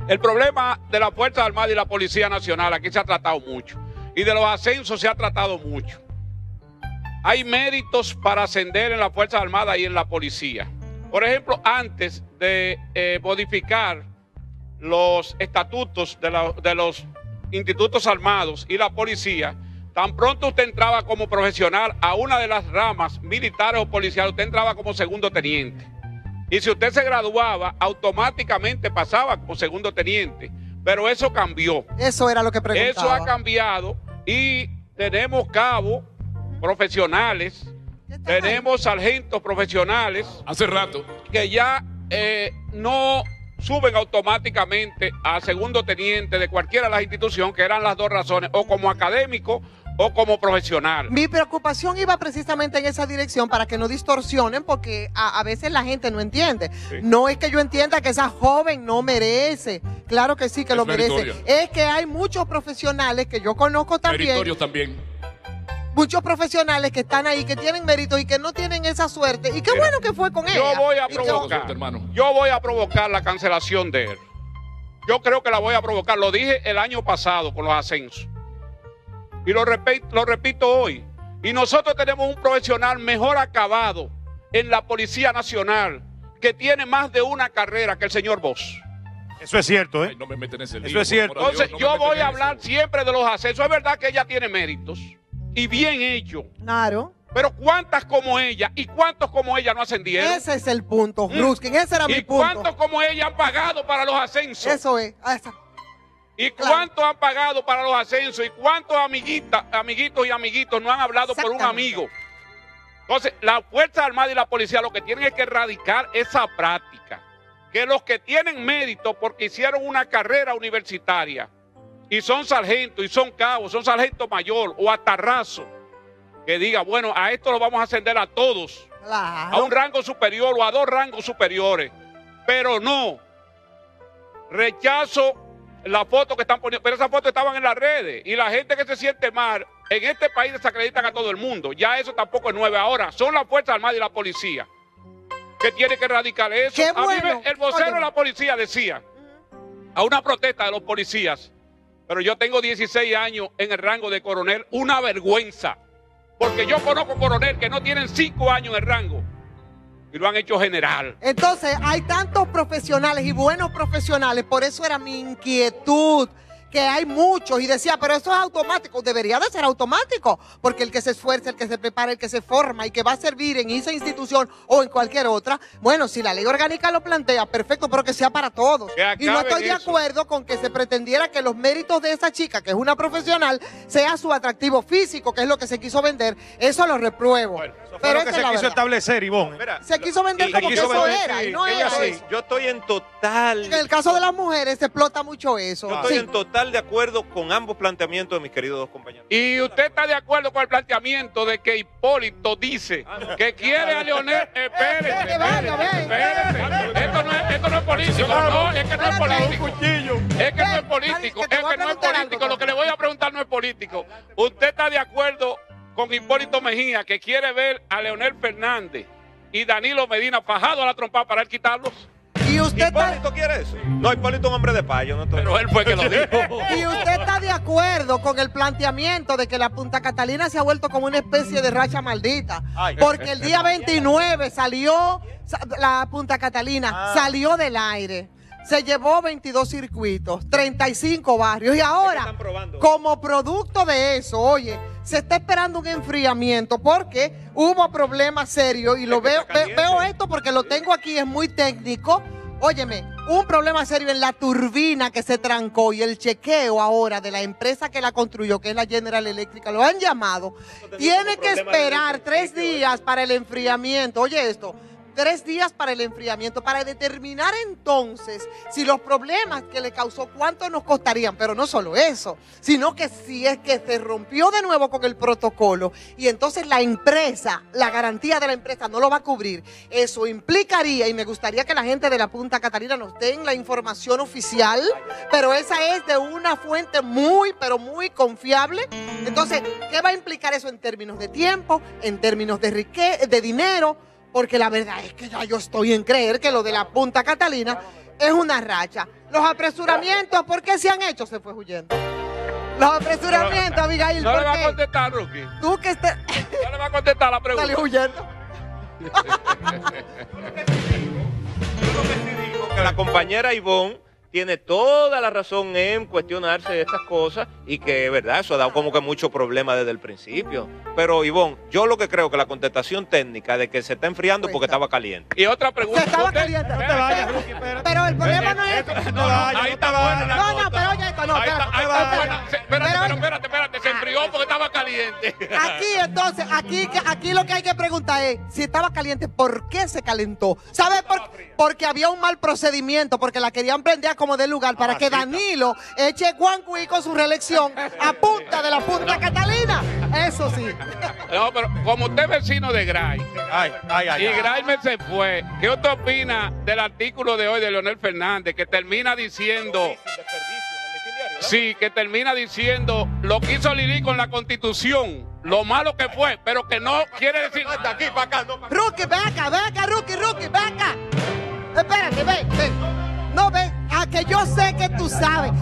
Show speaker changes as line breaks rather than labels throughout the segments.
El problema de las Fuerzas Armadas y la Policía Nacional aquí se ha tratado mucho. Y de los ascensos se ha tratado mucho. Hay méritos para ascender en las Fuerzas Armadas y en la Policía. Por ejemplo, antes de modificar los estatutos de los institutos armados y la policía, tan pronto usted entraba como profesional a una de las ramas militares o policiales, usted entraba como segundo teniente. Y si usted se graduaba, automáticamente pasaba como segundo teniente. Pero eso cambió.
Eso era lo que preguntaba.
Eso ha cambiado y tenemos cabos profesionales, tenemos sargentos profesionales.
Hace rato.
Que ya no suben automáticamente a segundo teniente de cualquiera de las instituciones, que eran las dos razones, o como académico o como profesional.
Mi preocupación iba precisamente en esa dirección para que no distorsionen, porque a veces la gente no entiende. Sí. No es que yo entienda que esa joven no merece, claro que sí que lo merece. Es que hay muchos profesionales que yo conozco también.
Meritorios también.
Muchos profesionales que están ahí, que tienen méritos y que no tienen esa suerte. Y qué bueno que fue con ella.
Yo voy a provocar la cancelación de él. Yo creo que la voy a provocar. Lo dije el año pasado con los ascensos. Y lo repito hoy. Y nosotros tenemos un profesional mejor acabado en la Policía Nacional que tiene más de una carrera que el señor Bosch.
Eso es cierto, ¿eh?
Ay, no me meten en ese lío.
Eso es cierto.
Entonces, yo voy a hablar siempre de los ascensos. Es verdad que ella tiene méritos y bien hecho.
Claro.
Pero ¿cuántas como ella y cuántos como ella no ascendieron?
Ese es el punto, Ruskin. Ese era mi punto.
¿Y cuántos como ella han pagado para los ascensos?
Eso es.
¿Y cuántos han pagado para los ascensos? ¿Y cuántos amiguitos y amiguitos no han hablado por un amigo? Entonces, la Fuerza Armada y la Policía lo que tienen es que erradicar esa práctica. Que los que tienen mérito porque hicieron una carrera universitaria y son sargentos y son cabos, son sargento mayor o hasta raso, que diga, bueno, a esto lo vamos a ascender a todos,
claro,
a un rango superior o a dos rangos superiores. Pero no, rechazo la foto que están poniendo, pero esas fotos estaban en las redes y la gente que se siente mal en este país desacreditan a todo el mundo. Ya eso tampoco es nuevo. Ahora son las Fuerzas Armadas y la Policía que tiene que erradicar eso.
Qué
a
bueno.
mí el vocero de la policía decía a una protesta de los policías, pero yo tengo 16 años en el rango de coronel, una vergüenza, porque yo conozco coronel que no tienen 5 años en el rango y lo han hecho general.
Entonces, hay tantos profesionales y buenos profesionales, por eso era mi inquietud, que hay muchos, y decía, pero eso es automático, debería de ser automático, porque el que se esfuerza, el que se prepara, el que se forma y que va a servir en esa institución o en cualquier otra, bueno, si la ley orgánica lo plantea, perfecto, pero que sea para todos. Y no estoy de acuerdo con que se pretendiera que los méritos de esa chica, que es una profesional, sea su atractivo físico, que es lo que se quiso vender. Eso lo repruebo.
Bueno, eso fue lo que se quiso establecer, Ivonne.
Se quiso vender como que eso era, y no era eso.
Yo estoy en total...
En el caso de las mujeres se explota mucho eso.
Yo estoy en total de acuerdo con ambos planteamientos de mis queridos dos compañeros.
¿Y usted está de acuerdo con el planteamiento de que Hipólito dice que quiere a Leonel? Espérese. Esto no es político, no, es que no es político. Es que no es político, es que no es político. Lo que le voy a preguntar no es político. ¿Usted está de acuerdo con Hipólito Mejía que quiere ver a Leonel Fernández y Danilo Medina fajado a la trompa para él quitarlos?
¿Y usted
¿Hipólito quiere eso? No, Hipólito es un hombre de payo. No
pero él fue que lo dijo.
¿Y usted está de acuerdo con el planteamiento de que la Punta Catalina se ha vuelto como una especie de racha maldita? Porque el día 29 salió, la Punta Catalina salió del aire. Se llevó 22 circuitos, 35 barrios. Y ahora, como producto de eso, oye, se está esperando un enfriamiento porque hubo problemas serios. Y lo veo esto porque lo tengo aquí, es muy técnico. Óyeme, un problema serio en la turbina que se trancó y el chequeo ahora de la empresa que la construyó, que es la General Electric, lo han llamado. Tiene que esperar 3 días para el enfriamiento. Oye esto. 3 días para el enfriamiento, para determinar entonces si los problemas que le causó, cuánto nos costarían. Pero no solo eso, sino que si es que se rompió de nuevo con el protocolo y entonces la empresa, la garantía de la empresa no lo va a cubrir, eso implicaría, y me gustaría que la gente de la Punta Catalina nos den la información oficial, pero esa es de una fuente muy, pero muy confiable. Entonces, ¿qué va a implicar eso en términos de tiempo, en términos de riqueza, de dinero? Porque la verdad es que ya yo estoy en creer que lo de la Punta Catalina es una racha. Los apresuramientos, ¿por qué se han hecho? Se fue huyendo. Los apresuramientos, Abigail,
¿No
¿por
le va
qué?
a contestar, Rookie?
Tú que estés...
¿No le va a contestar la pregunta?
Salió huyendo.
Que la compañera Ivonne tiene toda la razón en cuestionarse de estas cosas y que, verdad, eso ha dado como que mucho problema desde el principio. Pero, Ivonne, yo lo que creo que la contestación técnica de que se está enfriando porque estaba caliente.
Y otra pregunta.
Se estaba
¿Usted-
caliente.
No te vayas, Rookie, espérate.
Pero el problema no es eso.
Ahí está buena la
No,
cosa.
pero oye esto, no,
Ahí está
espérate.
buena. Espérate, se enfrió porque estaba caliente.
Aquí, entonces, aquí lo que hay que preguntar es, si estaba caliente, ¿por qué se calentó? ¿Sabes? Porque había un mal procedimiento, porque la querían prender como de lugar para que Danilo eche guancuí con su reelección a punta de la Punta Catalina. Eso sí.
No, pero como usted es vecino de Gray, y
Ay.
Graimer se fue, ¿qué usted opina del artículo de hoy de Leonel Fernández que termina diciendo... Sí, que termina diciendo lo que hizo Lili con la Constitución, lo malo que fue, pero que no quiere decir...
De aquí para acá, no para
Rookie, ven acá, Rookie, ven acá. Espérate, ven. No, ven, a que yo sé que tú sabes.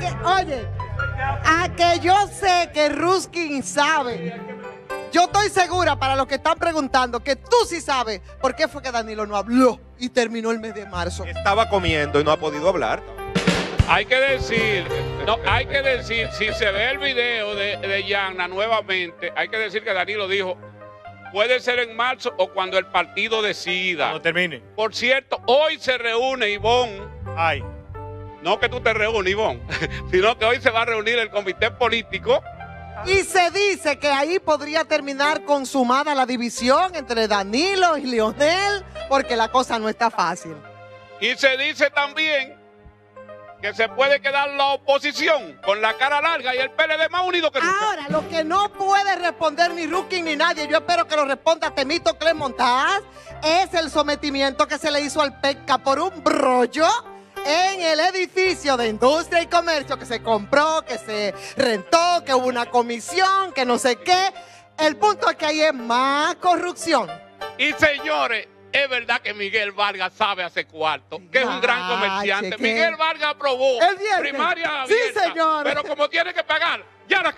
A que yo sé que Ruskin sabe. Yo estoy segura, para los que están preguntando, que tú sí sabes por qué fue que Danilo no habló y terminó el mes de marzo.
Estaba comiendo y no ha podido hablar.
Hay que decir, si se ve el video de Yana nuevamente, hay que decir que Danilo dijo, puede ser en marzo o cuando el partido decida.
Cuando termine.
Por cierto, hoy se reúne Ivonne,
Ay.
no que tú te reúnes, Ivonne, sino que hoy se va a reunir el comité político.
Y se dice que ahí podría terminar consumada la división entre Danilo y Leonel, porque la cosa no está fácil.
Y se dice también que se puede quedar la oposición con la cara larga y el PLD más unido que nunca.
Ahora, lo que no puede responder ni Rookie ni nadie, yo espero que lo responda Temístocles Montaz, es el sometimiento que se le hizo al PECA por un brollo en el edificio de Industria y Comercio que se compró, que se rentó, que hubo una comisión, que no sé qué. El punto es que ahí es más corrupción.
Y señores, es verdad que Miguel Vargas sabe hacer cuarto, que es un gran comerciante.
¿qué?
Miguel Vargas aprobó
El viernes.
primaria
Sí,
abierta,
señor.
pero como tiene que pagar, ya la